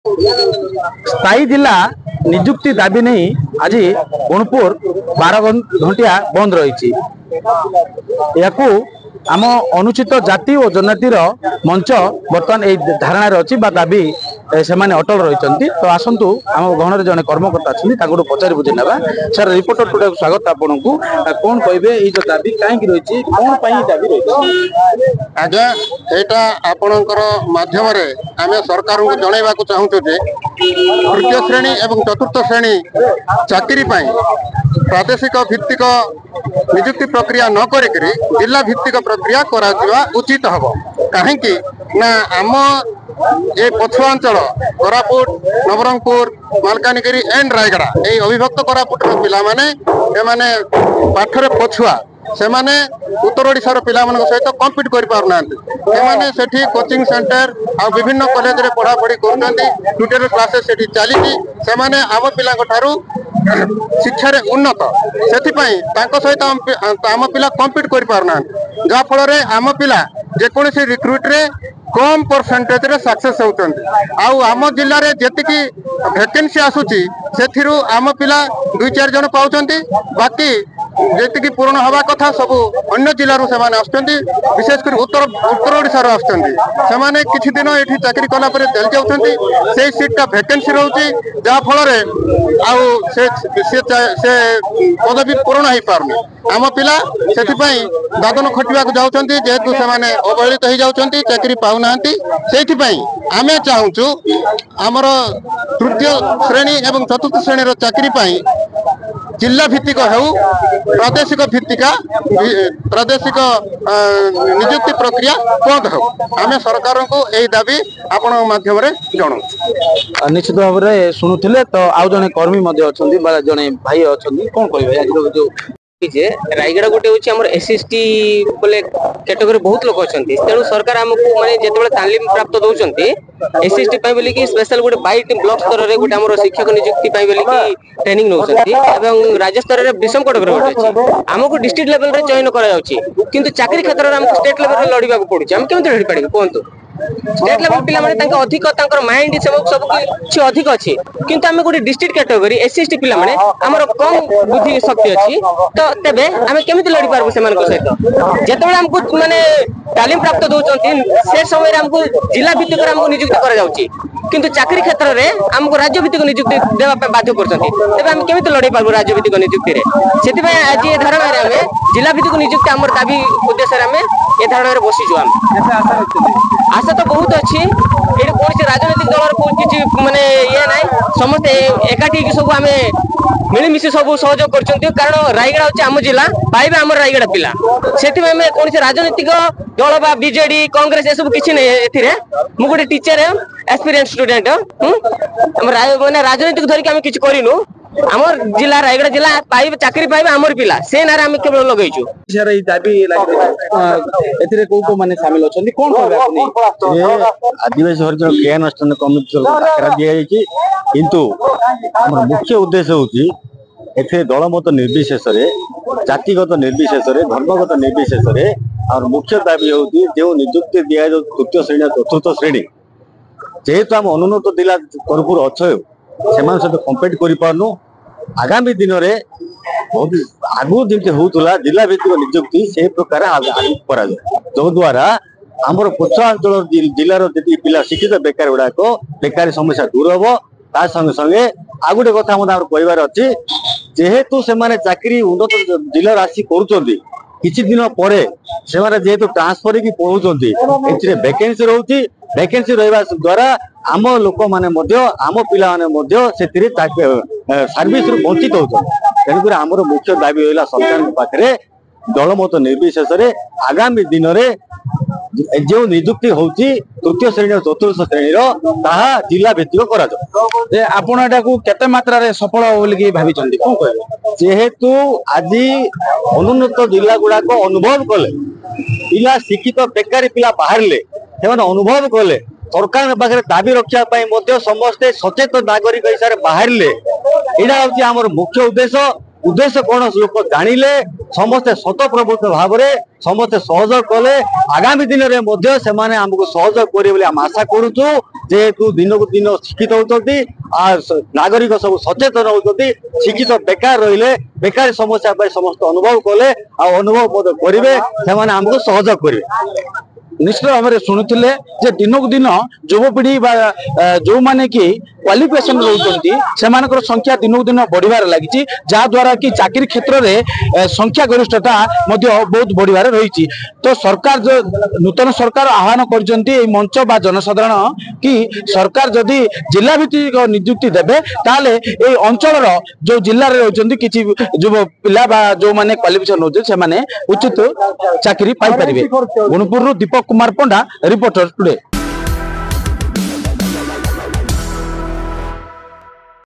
स्थायी जिला निजुक्ति दाबी नहीं आज गुणपुर 12 घंटिया बंद रही। आम अनुचित जाति और जनजातिर मंच बर्तमान यही धारणा अच्छी दाबी से अटल रही। तो आसतु आम गहन जड़े कर्मकर्ता अच्छा पचारि बुझे ना। सर रिपोर्टर टुडे स्वागत आपन को कौन कहे ये दाबी कहीं रही कौन दाबी रही आज्ञा यहाँ आपणकर मध्यम आम सरकार को जनइबा चाहूँ जे तृतीय श्रेणी एवं चतुर्थ श्रेणी चाकरी प्रादेशिक भित्तिक निजुक्ति प्रक्रिया न करी जिला भित्तिक प्रक्रिया करा उचित हम कहीं ना आम ये पछुआंचल कोरापुट नवरंगपुर मालकानगिरी एंड रायगड़ा ये अविभक्त कोरापुट पिला माने पाठरे पछुआ से माने उत्तर ओडिशार पिला सहित कम्पिट कर कोचिंग सेंटर आ विभिन्न कॉलेज रे पढ़ा पढ़ी कर ट्यूटर क्लासेस चली से माने आम पिला शिक्षा रे उन्नत से सहित आम पिला कम्पिट कर जहाँ फल आम पिला जेकोसी रिक्रुट रे कम परसेंटेज रे सक्सेस होती आम जिले में जी वैकेंसी आसूची से आम पिला 2-4 जन पाँच बाकी जी पूर्ण हवा कथा सब अन्य जिलूर से विशेषकर उत्तर ओडिशार आसने किसी दिन ये चाकरी कला चली जाती से सीटा वैकेंसी रोचे जहाँ फल से पदवी पूरण हो पारनी आम पिला से दादन खटिया जाऊँच जेहेतु से अवहेलित हो जाती चाकरी पाऊना आम चाहूँ आमर तृतीय श्रेणी एवं चतुर्थ श्रेणी चाकरी जिला भित्तिक हो प्रादेशिक भित्तिका प्रादेशिक निजुक्ति प्रक्रिया बंद हो आम सरकार को यही दाबी आपण माध्यम जनाऊँ। निश्चित भाव में शुणुले तो आउ जड़े कर्मी अच्छा जड़े भाई अच्छा कौन कह जो रायगड़ा गोटे हूँ एसएसटी बोले कैटेगरी बहुत लोग अच्छा तेणु सरकार आमको माने जिते तालीम प्राप्त दौरान एसएसटी बोलिकी स्पेशल गोटे 22 ब्लॉक स्तर में गोटे आम शिक्षक नियुक्ति बोलिकी ट्रेनिंग नौ राज्य स्तर में विषम कटक अच्छे आमको डिस्ट्रिक्ट लेवल रे चयन कर चाकरी क्षेत्र में आमको स्टेट लेवल में लड़ाक पड़े आम केमी लड़ी पारे कहतु स्टेट लेवल पिला माने अधिक माइंड सब किसी अधिक अच्छी किंतु आम गोटे डिस्ट्रिक्ट कैटेगरी एसएसटी पिला माने आमर कम बुद्धि शक्ति अच्छी तो तेबे आम केमी लड़ी पार्बू से सहित जिते आमको माने तालीम प्राप्त दौरान से समय आमको जिला भित्तिक आमको नियुक्ति कर चाकरी क्षेत्र में आमको राज्य भित्तिक नियुक्ति देवाई बाध्य करते लड़ाई पार्बू राज्य भित्तिक नियुक्ति से आज ये धारणा आम जिला भित्तिक नियुक्ति आम दाबी उद्देश्य आम ये धारणा बसीचु आम आशा तो बहुत अच्छी ये कौन राजनीतिक दल किसी माने ये ना समस्त एकाठी सब आम मिलमिशी सब सहयोग कर कारण रायगड़ा हूँ आम जिला पाइबा आम रायगड़ा पिला से कौन राजनीतिक दल बा बीजेडी कांग्रेस ये सब किसी नहीं मु गोटे टीचर एक्सपीरियंस स्टूडेंट मैंने राजनीतिक धरिक आम किसी करूँ आम जिला रायगड़ा जिला पाइब चाकरी पाइबा आमर पिला से ना आम केवल लगेचु माने सामिल अच्छा कौन आदिवासी हरिजन क्रियानुष्ठान कमिटी दि किंतु मुख्य उद्देश्य हूँ दलमत निर्विशेष जातिगत निर्विशेष धर्मगत निर्विशेष और मुख्य दाबी हूँ जो निजुक्ति दि जाऊ तृतीय श्रेणी चतुर्थ श्रेणी जेहेतु आम अनुन्नत जिला तरफ अच्छे से कम्पीट कर आगामी दिन में आगु जमी होता जिला भित्तिक निजुक्ति से प्रकार आगे जो द्वारा आमर पछुआंचल जिलार जी पिला शिक्षित बेकार गुड़ाक बेकारी समस्या दूर हम ता संगे संगे आ गोटे कथा कहबार अच्छी जेहेतु से चाकरी उन्नत जिलार आसी कर किछि दिन पर जेहेतु ट्रांसफर की पढ़ुंट वैकेंसी रोचे वैकेंसी रहा द्वारा आम लोक मैंने आम पिला सर्विस वंचित होती तेणुक आमर मुख्य दाबी रहा सरकार पाखे दलमत निर्विशेष आगामी दिन में जो निजुक्ति होती तृतीय श्रेणी चतुर्थ श्रेणी जिला भित्तिक केते मात्रा रे सफल बोलिकी भाभी कौन कह जेहेतु आज अनुन्नत जिला गुड़ाक अनुभव कले पिला शिक्षित बेकारी पिला बाहर से अनुभव कले सरकार पाखे दाबी रक्षा समस्ते सचेत नागरिक हिसाब से बाहर यहाँ हूँ आम मुख्य उद्देश्य उद्देश्य कौन लोक जानिले समस्ते शतप्रभुत्व भाव में समस्ते सहयोग कले आगामी दिन में से आमको सहयोग करेंगे आम आशा करुचु जेहेतु दिन को दिन शिक्षित होती नागरिक सब सचेतन होती शिक्षित बेकार रहिले बेकारी समस्या समस्त अनुभव कले अनुभव करेंगे से आमको सहयोग करेंगे निश्चित भाव में शुणुले जे दिन को दिन युवपीढ़ी जो माने कि क्वालिफिकेशन रोचंती सेमानकर संख्या दिन को दिन बढ़िबार लागिछि जहा द्वारा कि चाकरी क्षेत्र में संख्या गरिष्ठता मध्य बहुत बढ़िबार रही तो सरकार जो नूतन सरकार आह्वान करजंती मंच बा जनसाधारण कि सरकार जदि जिला भित्तिक नियुक्ति देबे ताले ए अंचल जो जिल्ला रे रहउचंती किछि युव पिला बा जो माने क्वालिफिकेशन होचे से माने उचित चाकरी पाई परिबे गुणपुर दीपक कुमार पंडा रिपोर्टर टुडे।